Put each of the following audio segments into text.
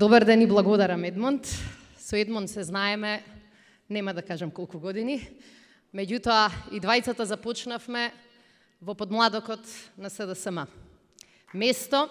Добар ден и благодарам, Едмонд. Со Едмонд се знаеме, нема да кажам колку години, меѓутоа и двајцата започнавме во подмладокот на СДСМ. Место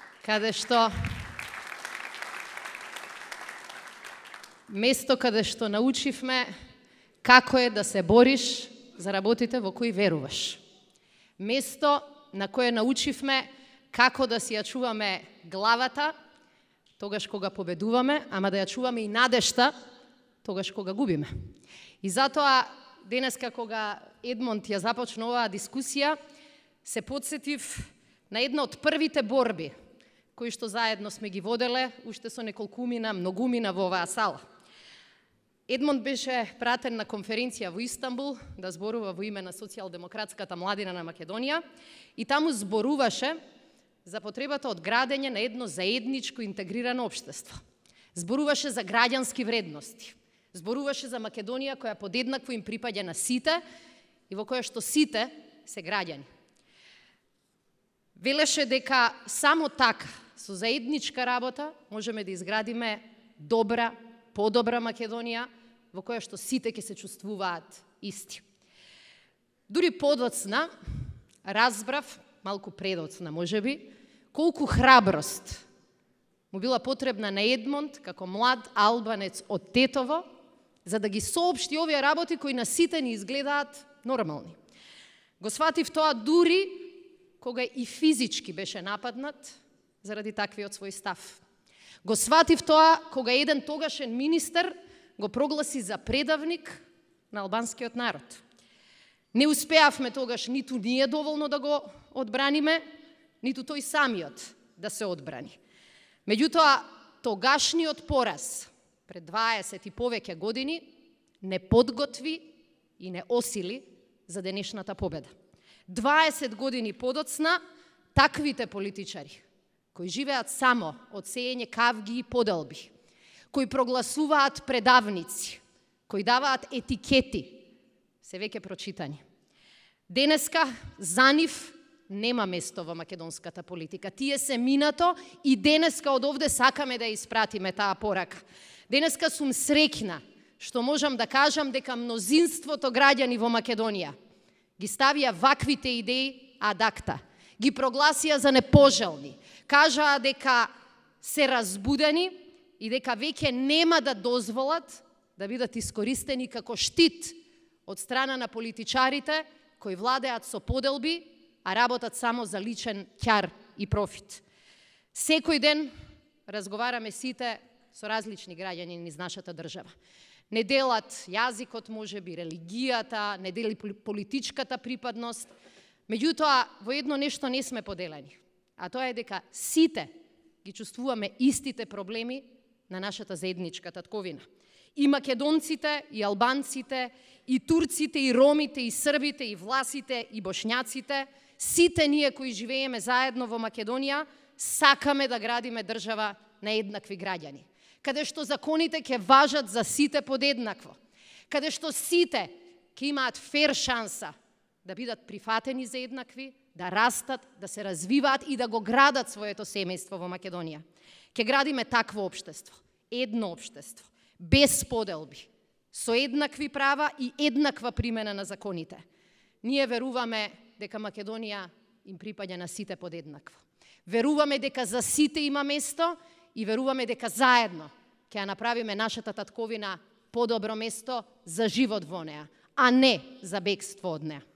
каде што научивме како е да се бориш за работите во кои веруваш. Место на кое научивме како да си ја чуваме главата тогаш кога победуваме, ама да ја чуваме и надежта тогаш кога губиме. И затоа денеска кога Едмонд ја започна оваа дискусија, се потсетив на една од првите борби кои што заедно сме ги воделе, уште со неколкумина, многумина во оваа сала. Едмонд беше пратен на конференција во Истанбул да зборува во име на социјалдемократската младина на Македонија и таму зборуваше за потребата од градење на едно заедничко интегрирано општество. Зборуваше за граѓански вредности. Зборуваше за Македонија која подеднакво им припаѓа на сите и во која што сите се граѓани. Велеше дека само така, со заедничка работа, можеме да изградиме добра, подобра Македонија, во која што сите ќе се чувствуваат исти. Дури подоцна разбрав, малку предоцна можеби, колку храброст му била потребна на Едмонд како млад албанец од Тетово, за да ги соопшти овие работи кои на сите ни изгледаат нормални. Го сватив тоа дури кога и физички беше нападнат заради таквиот свој став. Го сватив тоа кога еден тогашен министер го прогласи за предавник на албанскиот народ. Не успеавме тогаш ниту ние доволно да го одбраниме, ниту тој самиот да се одбрани. Меѓутоа, тогашниот пораз пред 20 и повеќе години не подготви и не осили за денешната победа. 20 години подоцна, таквите политичари, кои живеат само од сеење кавги и поделби, кои прогласуваат предавници, кои даваат етикети, се веќе прочитани. Денеска за нив нема место во македонската политика. Тие се минато и денеска од овде сакаме да испратиме таа порака. Денеска сум среќна што можам да кажам дека мнозинството граѓани во Македонија ги ставија ваквите идеи ад акта, ги прогласија за непожелни, кажаа дека се разбудени и дека веќе нема да дозволат да бидат искористени како штит од страна на политичарите кои владеат со поделби, а работат само за личен ќар и профит. Секој ден разговараме сите со различни граѓани низ нашата држава. Не делат јазикот, можеби религијата, не дели политичката припадност, меѓутоа во едно нешто не сме поделени, а тоа е дека сите ги чувствуваме истите проблеми на нашата заедничка татковина. И македонците, и албанците, и турците, и ромите, и србите, и власите, и бошњаците, сите ние кои живееме заедно во Македонија, сакаме да градиме држава на еднакви граѓани, каде што законите ќе важат за сите подеднакво, каде што сите ќе имаат фер шанса да бидат прифатени за еднакви, да растат, да се развиваат и да го градат своето семејство во Македонија. Ќе градиме такво општество, едно општество, без поделби, со еднакви права и еднаква примена на законите. Ние веруваме дека Македонија им припаѓа на сите подеднакво. Веруваме дека за сите има место и веруваме дека заедно ќе ја направиме нашата татковина подобро место за живот во неа, а не за бегство од неа.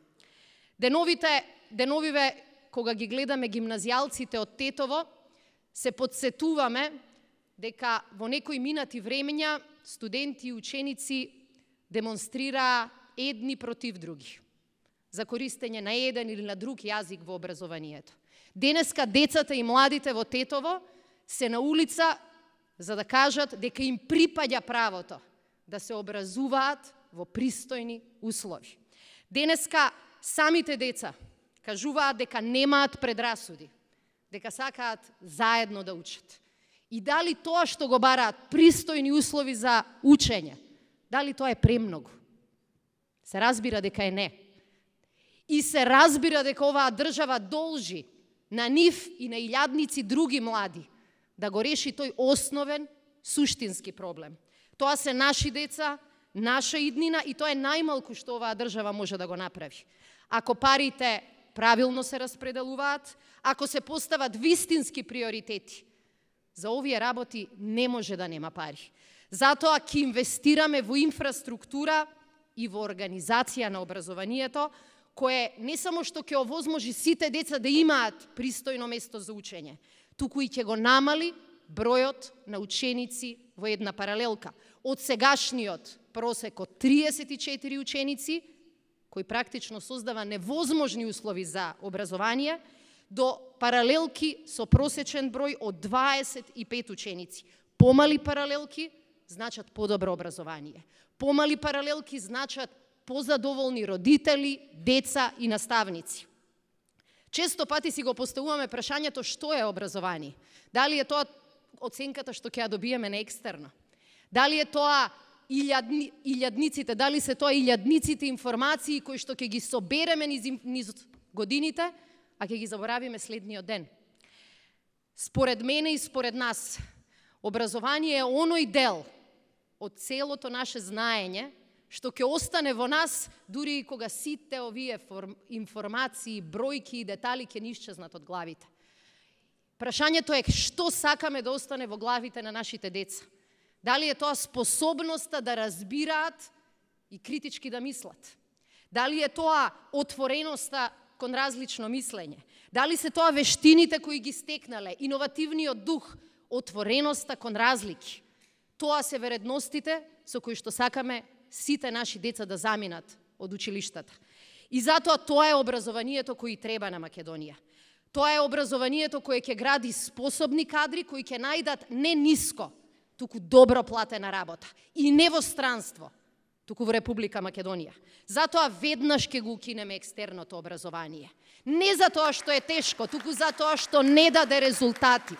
Деновиве, кога ги гледаме гимназијалците од Тетово, се подсетуваме дека во некои минати времења студенти и ученици демонстрираа едни против други за користење на еден или на друг јазик во образованието. Денеска децата и младите во Тетово се на улица за да кажат дека им припаѓа правото да се образуваат во пристојни услови. Денеска самите деца кажуваат дека немаат предрасуди, дека сакаат заедно да учат. И дали тоа што го бараат пристојни услови за учење, дали тоа е премногу? Се разбира дека е не. И се разбира дека оваа држава должи на нив и на илјадници други млади да го реши тој основен, суштински проблем. Тоа се наши деца, наша иднина и тоа е најмалку што оваа држава може да го направи. Ако парите правилно се распределуваат, ако се постават вистински приоритети, за овие работи не може да нема пари. Затоа ќе инвестираме во инфраструктура и во организација на образованието, кое не само што ќе овозможи сите деца да имаат пристојно место за учење, туку и ќе го намали бројот на ученици во една паралелка. Од сегашниот просек од 34 ученици, кој практично создава невозможни услови за образование, до паралелки со просечен број од 25 ученици. Помали паралелки значат подобро образование. Помали паралелки значат позадоволни родители, деца и наставници. Често пати си го поставуваме прашањето што е образование. Дали е тоа оценката што ќе ја добиеме на екстерно? Дали е тоа илјадниците, дали се тоа илјадниците информации кои што ќе ги собереме низ годините, а ќе ги заборавиме следниот ден? Според мене и според нас, образование е оној дел од целото наше знаење што ќе остане во нас дури и кога сите овие информации, бројки и детали ќе ни исчезнат од главите. Прашањето е што сакаме да остане во главите на нашите деца. Дали е тоа способноста да разбираат и критички да мислат? Дали е тоа отвореноста кон различно мислење? Дали се тоа вештините кои ги стекнале, иновативниот дух, отвореноста кон разлики? Тоа се вредностите со кои што сакаме сите наши деца да заминат од училиштата. И затоа тоа е образованието кој треба на Македонија. Тоа е образованието кое ќе гради способни кадри кои ќе најдат не ниско, туку добро платена работа. И не во странство, туку во Република Македонија. Затоа веднаш ќе го укинеме екстерното образование. Не за тоа што е тешко, туку за тоа што не даде резултати.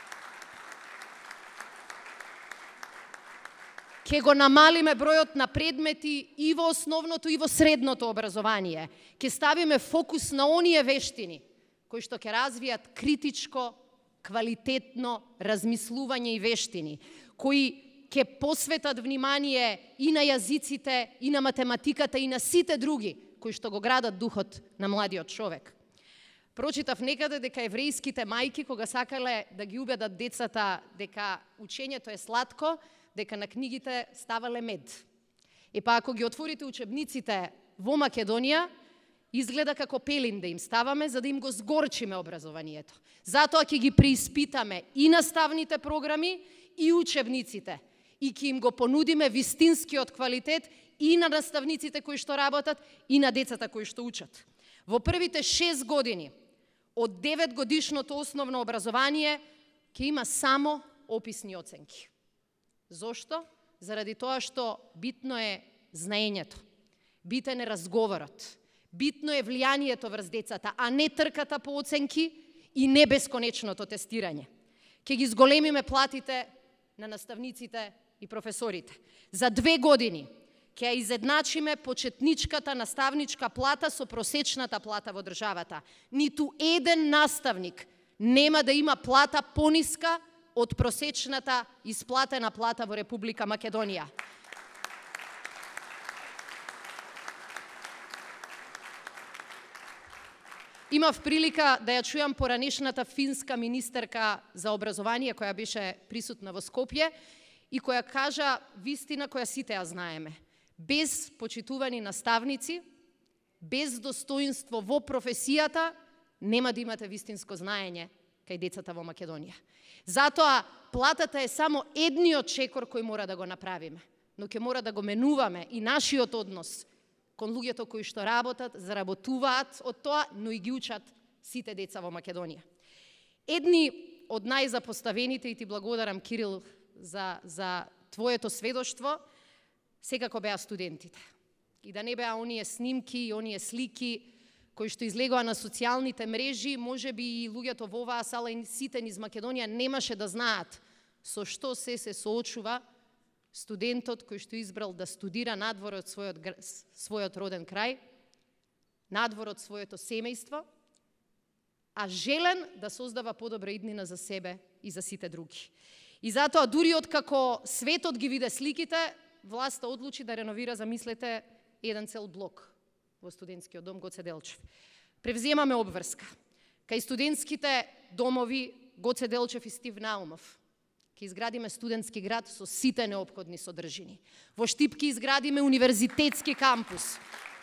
Ќе го намалиме бројот на предмети и во основното и во средното образование. Ќе ставиме фокус на оние вештини кои што ќе развијат критичко, квалитетно размислување и вештини, кои ќе посветат внимание и на јазиците, и на математиката, и на сите други кои што го градат духот на младиот човек. Прочитав некаде дека еврејските мајки, кога сакале да ги убедат децата дека учењето е сладко, дека на книгите ставале мед. Па ако ги отворите учебниците во Македонија, изгледа како пелин да им ставаме, за да им го сгорчиме образованието. Затоа ќе ги преиспитаме и наставните програми, и учебниците. И ќе им го понудиме вистинскиот квалитет и на наставниците кои што работат, и на децата кои што учат. Во првите 6 години од 9 годишното основно образование ќе има само описни оценки. Зошто? Заради тоа што битно е знаењето, битен е разговорот, битно е влијанието врз децата, а не трката по оценки и не бесконечното тестирање. Ќе ги зголемиме платите на наставниците и професорите. За 2 години ќе ја изедначиме почетничката наставничка плата со просечната плата во државата. Ниту еден наставник нема да има плата пониска од просечната исплатена плата во Република Македонија. Имав прилика да ја чујам поранешната финска министерка за образование, која беше присутна во Скопје и која кажа вистина која сите ја знаеме. Без почитувани наставници, без достоинство во професијата, нема да имате вистинско знаење кај децата во Македонија. Затоа платата е само едниот чекор кој мора да го направиме, но ќе мора да го менуваме и нашиот однос кон луѓето кои што работат, заработуваат од тоа, но и ги учат сите деца во Македонија. Едни од најзапоставените, и ти благодарам, Кирил, за твоето сведоштво, секако беа студентите. И да не беа оние снимки и оние слики кои што излегоа на социјалните мрежи, може би и луѓето во оваа сала и сите низ Македонија немаше да знаат со што се соочува студентот кој што избрал да студира надвор од својот роден крај, надвор од своето семејство, а желен да создава подобра иднина за себе и за сите други. И затоа, дури откако светот ги виде сликите, власта одлучи да реновира, замислете, еден цел блок во студентскиот дом Гоце Делчев. Превземаме обврска. Кај студентските домови Гоце Делчев и Стив Наумов ќе изградиме студентски град со сите неопходни содржини. Во Штип ќе изградиме универзитетски кампус.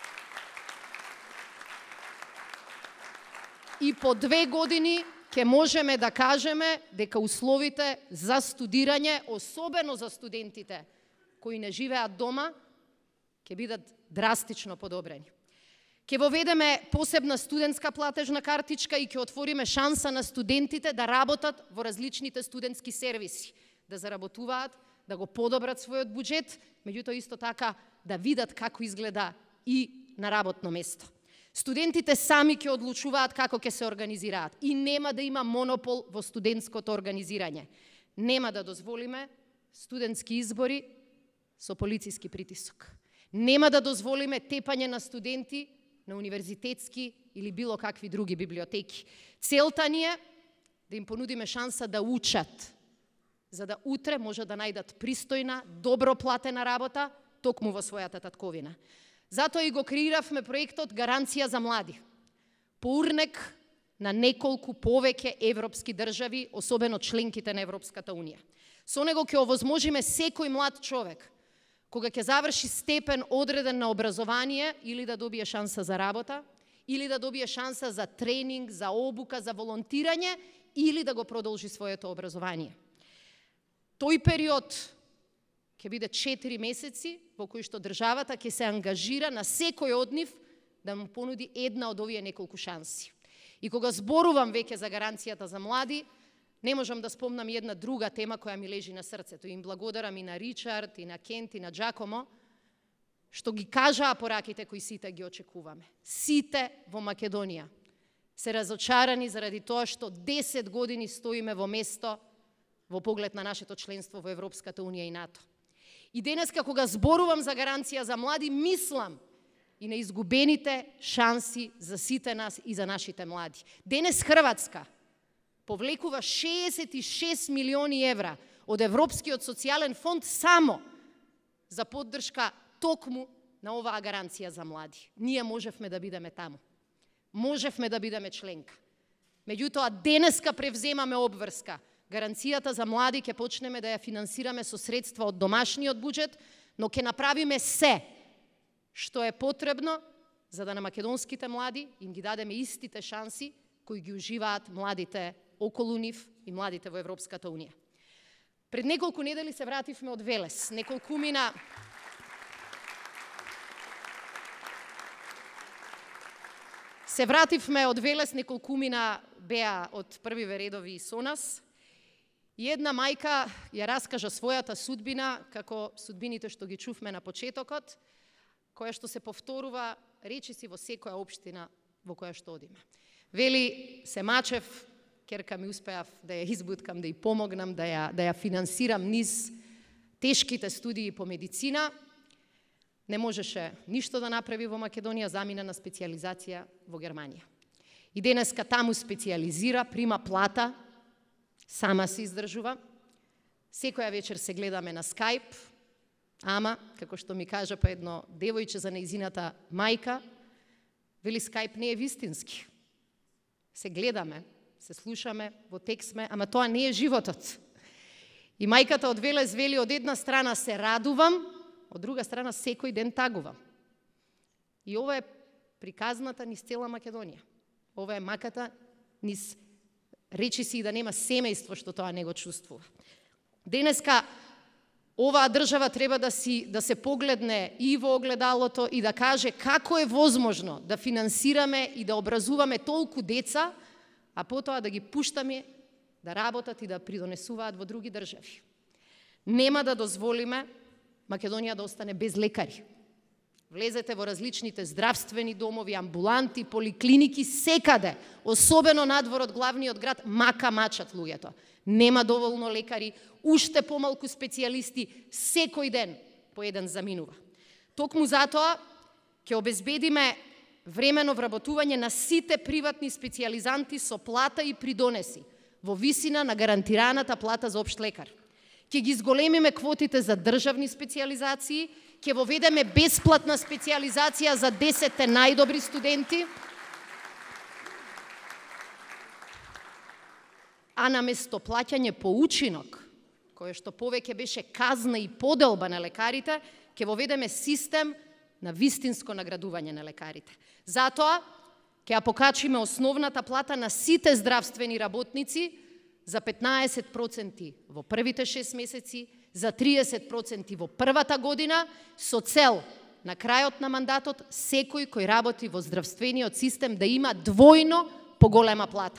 И по 2 години ќе можеме да кажеме дека условите за студирање, особено за студентите кои не живеат дома, ќе бидат драстично подобрени. Ќе воведеме посебна студентска платежна картичка и ќе отвориме шанса на студентите да работат во различните студентски сервиси, да заработуваат, да го подобрат својот буџет, меѓутоа исто така да видат како изгледа и на работно место. Студентите сами ќе одлучуваат како ќе се организираат и нема да има монопол во студентското организирање. Нема да дозволиме студентски избори со полициски притисок. Нема да дозволиме тепање на студенти на универзитетски или било какви други библиотеки. Целта ни е да им понудиме шанса да учат, за да утре може да најдат пристојна, добро платена работа, токму во својата татковина. Затоа и го креиравме проектот Гаранција за млади. По урнек на неколку повеќе европски држави, особено членките на Европската Унија. Со него ќе овозможиме секој млад човек, кога ќе заврши степен одреден на образование, или да добие шанса за работа, или да добие шанса за тренинг, за обука, за волонтирање, или да го продолжи своето образование. Тој период ќе биде 4 месеци во кои што државата ќе се ангажира на секој од нив да му понуди една од овие неколку шанси. И кога зборувам веќе за гаранцијата за млади, не можам да спомнам една друга тема која ми лежи на срцето. Им благодарам и на Ричард, и на Кент, и на Джакомо, што ги кажаа пораките кои сите ги очекуваме. Сите во Македонија се разочарани заради тоа што 10 години стоиме во место во поглед на нашето членство во Европската Унија и НАТО. И денеска кога зборувам за гаранција за млади, мислам и на изгубените шанси за сите нас и за нашите млади. Денес Хрватска повлекува 66 милиони евра од Европскиот социјален фонд само за поддршка токму на оваа гаранција за млади. Ние можевме да бидеме таму. Можевме да бидеме членка. Меѓутоа, денеска превземаме обврска. Гаранцијата за млади ќе почнеме да ја финансираме со средства од домашниот буџет, но ќе направиме се што е потребно за да на македонските млади им ги дадеме истите шанси кои ги уживаат младите околу нив и младите во Европската Унија. Пред неколку недели се вративме од Велес. Неколкумина беа од првиве редови со нас. И една мајка ја раскажа својата судбина, како судбините што ги чувме на почетокот, која што се повторува речиси во секоја општина во која што одиме. Вели, се мачев, керка ми успеав да ја избуткам, да ја помогнам, да ја финансирам низ тешките студии по медицина. Не можеше ништо да направи во Македонија, замина на специјализација во Германија. И денеска таму специјализира, прима плата, сама се издржува. Секоја вечер се гледаме на Скайп, ама, како што ми кажа па едно девојче за нејзината мајка, вели Скайп не е вистински. Се гледаме, се слушаме, во текст сме, ама тоа не е животот. И мајката од Велес вели, од една страна се радувам, од друга страна секој ден тагувам. И ова е приказната низ цела Македонија. Ова е маката низ речиси и да нема семејство што тоа не го чувствува. Денеска оваа држава треба да се погледне и во огледалото и да каже како е возможно да финансираме и да образуваме толку деца, а потоа да ги пуштаме да работат и да придонесуваат во други држави. Нема да дозволиме Македонија да остане без лекари. Влезете во различните здравствени домови, амбуланти, поликлиники, секаде, особено надвор од главниот град, мачат луѓето. Нема доволно лекари, уште помалку специјалисти, секој ден по еден заминува. Токму затоа ќе обезбедиме времено вработување на сите приватни специјализанти со плата и придонеси во висина на гарантираната плата за општ лекар. Ќе ги зголемиме квотите за државни специјализации, ќе воведеме бесплатна специјализација за 10 најдобри студенти, а наместо плаќање по учинок, кое што повеќе беше казна и поделба на лекарите, ќе воведеме систем на вистинско наградување на лекарите. Затоа ќе ја покачиме основната плата на сите здравствени работници за 15% во првите 6 месеци, за 30% во првата година, со цел на крајот на мандатот секој кој работи во здравствениот систем да има двојно поголема плата.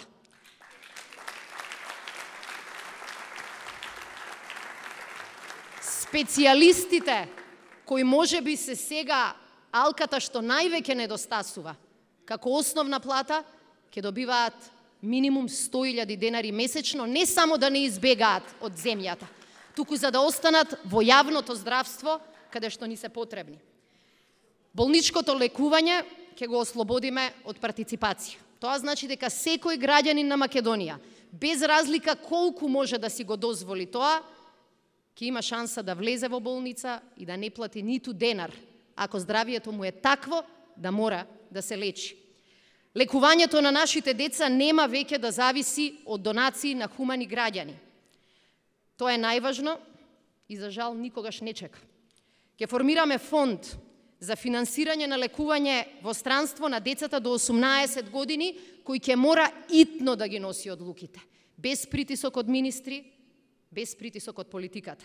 Специјалистите кои можеби се сега алката што највеќе недостасува, како основна плата, ќе добиваат минимум 100.000 денари месечно, не само да не избегаат од земјата, туку за да останат во јавното здравство, каде што ни се потребни. Болничкото лекување ќе го ослободиме од партиципација. Тоа значи дека секој граѓанин на Македонија, без разлика колку може да си го дозволи тоа, ќе има шанса да влезе во болница и да не плати ниту денар, ако здравието му е такво да мора да се лечи. Лекувањето на нашите деца нема веќе да зависи од донации на хумани граѓани. Тоа е најважно и за жал никогаш не чека. Ќе формираме фонд за финансирање на лекување во странство на децата до 18 години, кој ќе мора итно да ги носи одлуките, без притисок од министри, без притисок од политиката.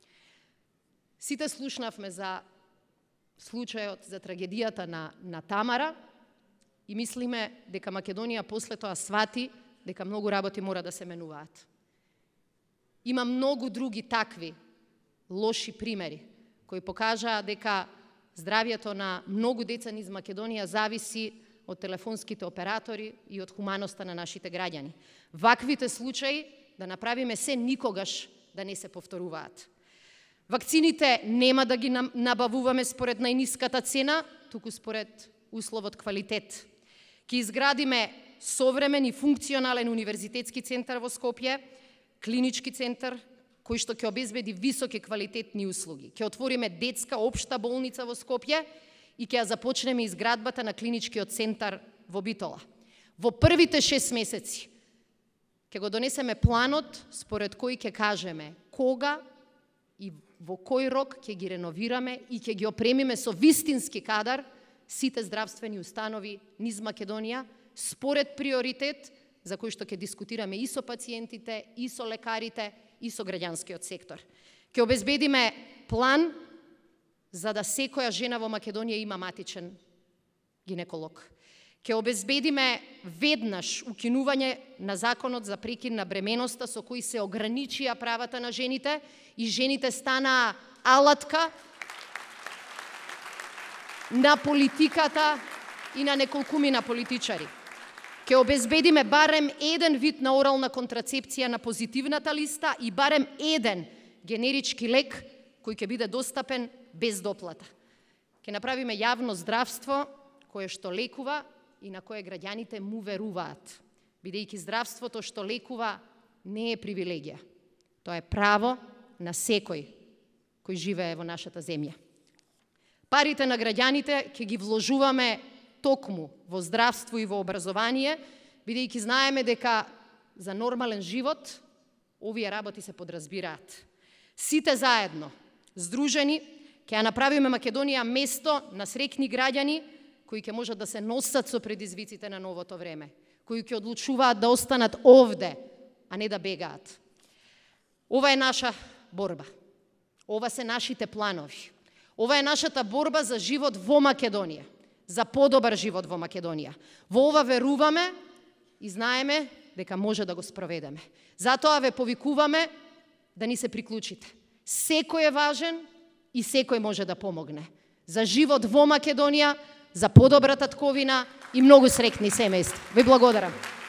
Сите слушнавме за случајот, за трагедијата на Тамара и мислиме дека Македонија после тоа свати дека многу работи мора да се менуваат. Има многу други такви лоши примери кои покажаа дека здравието на многу деца низ Македонија зависи од телефонските оператори и од хуманоста на нашите граѓани. Ваквите случаи да направиме се никогаш да не се повторуваат. Вакцините нема да ги набавуваме според најниската цена, туку според условот квалитет. Ќе изградиме современ и функционален универзитетски центар во Скопје, клинички центар, кој што ќе обезбеди високи квалитетни услуги. Ќе отвориме детска општа болница во Скопје и ќе ја започнеме изградбата на клиничкиот центар во Битола. Во првите 6 месеци ќе го донесеме планот според кој ќе кажеме кога и во кој рок ќе ги реновираме и ќе ги опремиме со вистински кадар сите здравствени установи низ Македонија според приоритет за кој што ќе дискутираме и со пациентите, и со лекарите, и со граѓанскиот сектор. Ќе обезбедиме план за да секоја жена во Македонија има матичен гинеколог. Ќе обезбедиме веднаш укинување на законот за прекин на бременоста со кој се ограничија правата на жените и жените станаа алатка на политиката и на неколкумина политичари. Ќе обезбедиме барем еден вид на орална контрацепција на позитивната листа и барем еден генерички лек кој ќе биде достапен без доплата. Ќе направиме јавно здравство кое што лекува и на кое граѓаните му веруваат, бидејќи здравството што лекува не е привилегија. Тоа е право на секој кој живее во нашата земја. Парите на граѓаните ќе ги вложуваме токму во здравство и во образование, бидејќи знаеме дека за нормален живот овие работи се подразбираат. Сите заедно, здружени, ќе ја направиме Македонија место на среќни граѓани кои ќе можат да се носат со предизвиците на новото време, кои ќе одлучуваат да останат овде, а не да бегаат. Ова е наша борба. Ова се нашите планови. Ова е нашата борба за живот во Македонија, за подобар живот во Македонија. Во ова веруваме и знаеме дека може да го спроведеме. Затоа ве повикуваме да ни се приклучите. Секој е важен и секој може да помогне. За живот во Македонија, за подобра татковина и многу среќни семејства. Ве благодарам.